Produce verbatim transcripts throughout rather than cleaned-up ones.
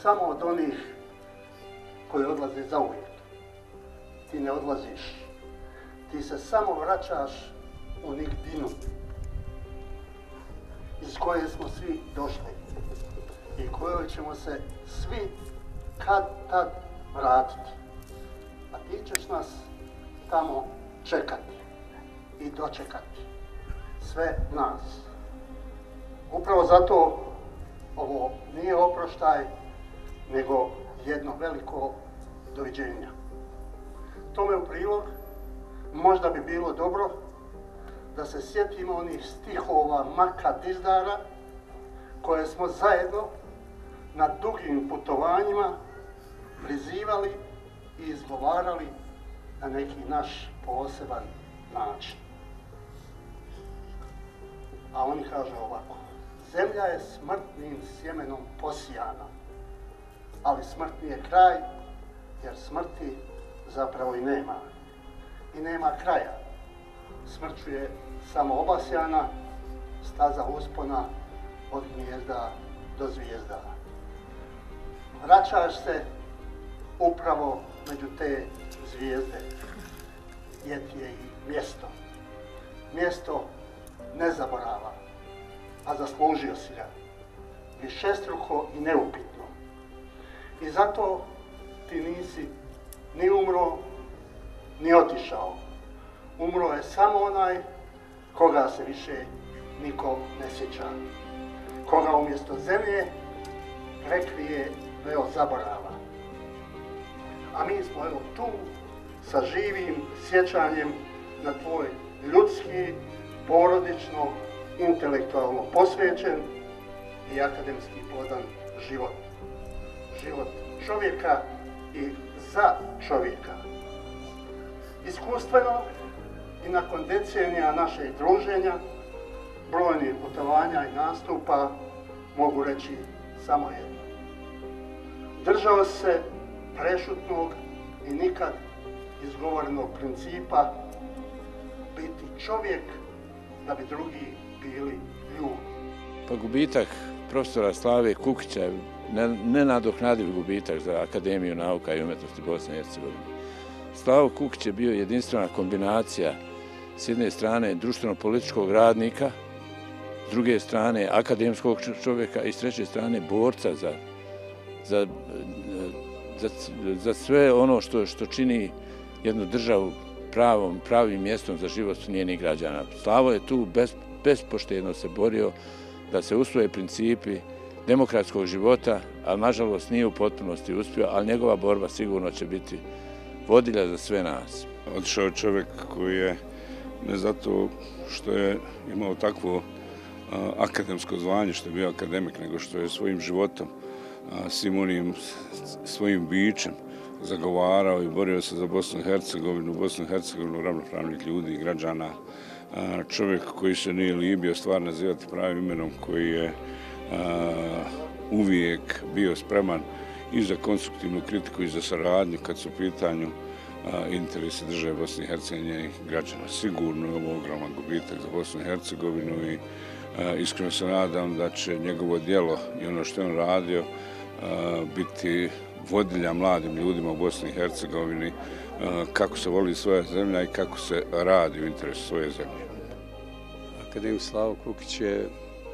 samo od onih koji odlaze zauvijek. Ti ne odlaziš. Ti se samo vraćaš u nigdinu iz koje smo svi došli i kojoj ćemo se svi kad tad vratiti. A ti ćeš nas tamo čekati i dočekati. Sve nas. Upravo zato ovo nije oproštaj, nego jedno veliko doviđenja. Tome u prilog možda bi bilo dobro da se sjetimo onih stihova Marka Dizdara koje smo zajedno na dugim putovanjima prizivali i izgovarali na neki naš poseban način. A oni kaže ovako: zemlja je smrtnim sjemenom posijana, ali smrt nije kraj, jer smrti zapravo i nema. I nema kraja. Smrću je samo obasjana staza uspona od gnijezda do zvijezda. Vraćaš se upravo među te zvijezde, jer ti je i mjesto. Mjesto nezaborava, a zaslužio si ga. Višestruko i neupitno. I zato ti nisi ni umro, ni otišao. Umro je samo onaj koga se više niko ne sjeća. Koga umjesto zemlje prekrije veo zaborava. A mi smo evo tu sa živim sjećanjem na tvoj ljudski, porodično, intelektualno posvećen i akademski plodan život. Život čovjeka i za čovjeka. Iskustveno i nakon decenija našeg druženja, brojnih putovanja i nastupa, mogu reći samo jedno. Držao se prešutnog i nikad izgovorenog principa biti čovjek da bi drugi bili ljudi. Pa gubitak profesora Slave Kukića je nenadoknadiv gubitak za Akademiju nauka i umjetnosti Bosne i Hercegovine. Slavo Kukić je bio jedinstvena kombinacija s jedne strane društveno-političkog radnika, s druge strane akademskog čovjeka i s treće strane borca za, za, za, za sve ono što, što čini jednu državu pravom, pravim mjestom za život njenih građana. Slavo je tu bez, bespoštedno se borio da se usvoje principi demokratskog života, ali nažalost nije u potpunosti uspio, ali njegova borba sigurno će biti vodilja za sve nas. Otišao je čovjek koji je, ne zato što je imao takvo a, akademsko zvanje, što je bio akademik, nego što je svojim životom, a, svim onim svojim bićem zagovarao i borio se za Bosnu i Hercegovinu, Bosnu i Hercegovinu ravnopravnih ljudi i građana. A, čovjek koji se nije libio stvar nazivati pravim imenom, koji je a, uvijek bio spreman i za konstruktivnu kritiku i za saradnju kad su u pitanju a, interesi države Bosne i Hercegovine i građana. Sigurno je ovo ogroman gubitak za Bosnu i Hercegovinu i a, iskreno se nadam da će njegovo djelo i ono što je on radio a, biti vodilja mladim ljudima u Bosni i Hercegovini a, kako se voli svoja zemlja i kako se radi u interesu svoje zemlje. Akademik Slavo Kukić je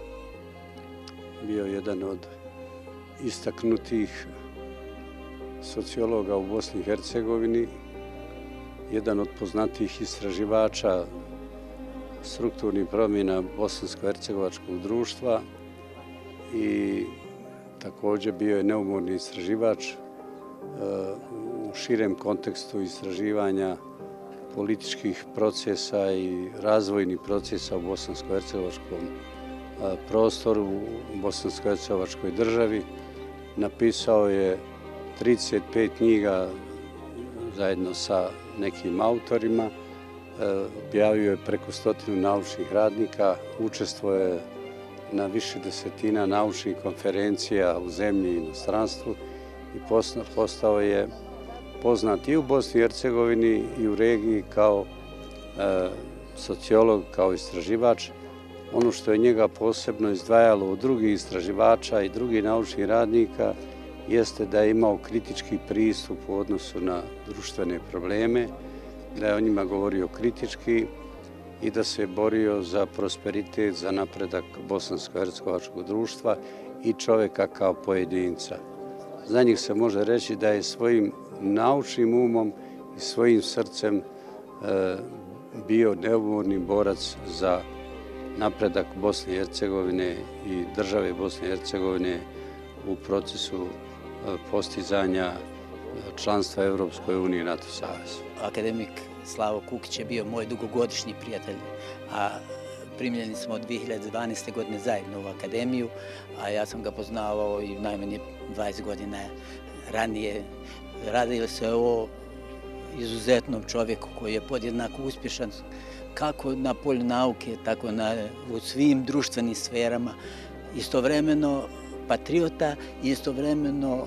bio jedan od istaknutih sociologa u Bosni i Hercegovini, jedan od poznatijih istraživača strukturnih promjena bosansko-hercegovačkog društva i također bio je neumorni istraživač u širem kontekstu istraživanja političkih procesa i razvojnih procesa u bosansko-hercegovačkom prostoru, u bosansko-hercegovačkoj državi. Napisao je trideset pet knjiga zajedno sa nekim autorima, objavio je preko stotinu naučnih radnika, učestvovao je na više desetina naučnih konferencija u zemlji i inostranstvu i postao je poznat i u Bosni i Hercegovini i u regiji kao sociolog, kao istraživač. Ono što je njega posebno izdvajalo od drugih istraživača i drugih naučnih radnika jeste da je imao kritički pristup u odnosu na društvene probleme, da je o njima govorio kritički i da se borio za prosperitet, za napredak bosansko-hercegovačkog društva i čovjeka kao pojedinca. Za njih se može reći da je svojim naučnim umom i svojim srcem e, bio neumorni borac za napredak Bosne i Hercegovine i države Bosne i Hercegovine u procesu postizanja članstva Evropskoj uniji i NATO savezu. Akademik Slavo Kukić je bio moj dugogodišnji prijatelj, a primljeni smo dvije hiljade dvanaeste. godine zajedno u akademiju, a ja sam ga poznavao i najmanje dvadeset godina ranije. Radilo se o izuzetnom čovjeku koji je podjednako uspješan kako na polju nauke, tako na, u svim društvenim sferama. Istovremeno patriota i istovremeno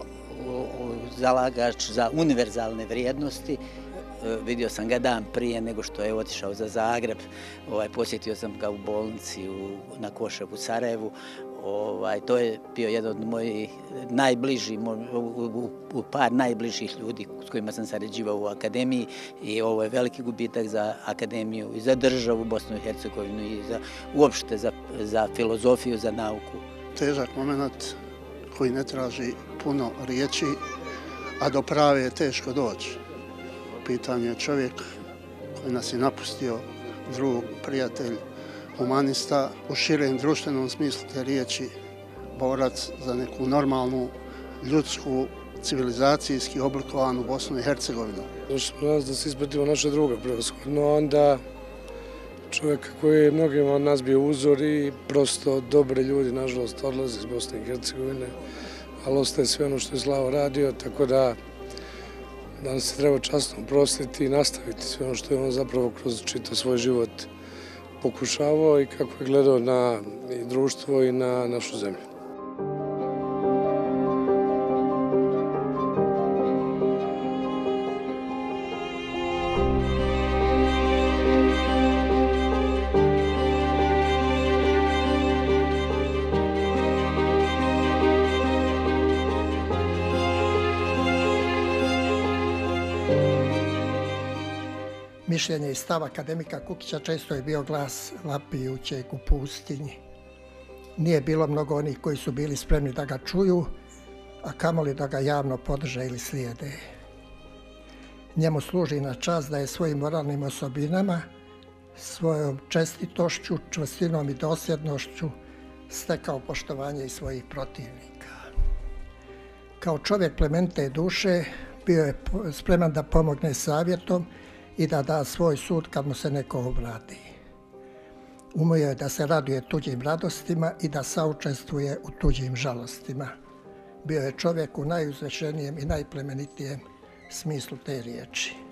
zalagač za univerzalne vrijednosti. Vidio sam ga dan prije nego što je otišao za Zagreb. Ovaj, posjetio sam ga u bolnici u, na Koševu u Sarajevu. Ovaj, to je bio jedan od mojih najbližih, u, u, u par najbližih ljudi s kojima sam sarađivao u akademiji i ovo je veliki gubitak za akademiju i za državu Bosnu i Hercegovinu i za, uopšte za, za filozofiju, za nauku. Težak moment koji ne traži puno riječi, a do prave je teško doći. Pitanje je čovjek koji nas je napustio, drug, prijatelj, humanista, u širem društvenom smislu te riječi, borac za neku normalnu, ljudsku, civilizacijski oblikovanu Bosnu i Hercegovinu. Došli smo nas da se ispratimo naše druga prevashodno, onda čovjeka koji je mnogima od nas bio uzor i prosto dobre ljudi, nažalost, odlaze iz Bosne i Hercegovine, ali ostaje sve ono što je Slavo radio, tako da danas se treba časno oprostiti i nastaviti sve ono što je on zapravo kroz čitav svoj život pokušavao i kako je gledao na i društvo i na našu zemlju. Mišljenje i stav akademika Kukića često je bio glas vapijućeg u pustinji. Nije bilo mnogo onih koji su bili spremni da ga čuju, a kamoli da ga javno podrže ili slijede. Njemu služi na čast da je svojim moralnim osobinama, svojom čestitošću, čvrstinom i dosljednošću stekao poštovanje i svojih protivnika. Kao čovjek plemenite duše bio je spreman da pomogne savjetom i da da svoj sud kad mu se neko obrati. Umio je da se raduje tuđim radostima i da saučestvuje u tuđim žalostima. Bio je čovjek u najuzvišenijem i najplemenitijem smislu te riječi.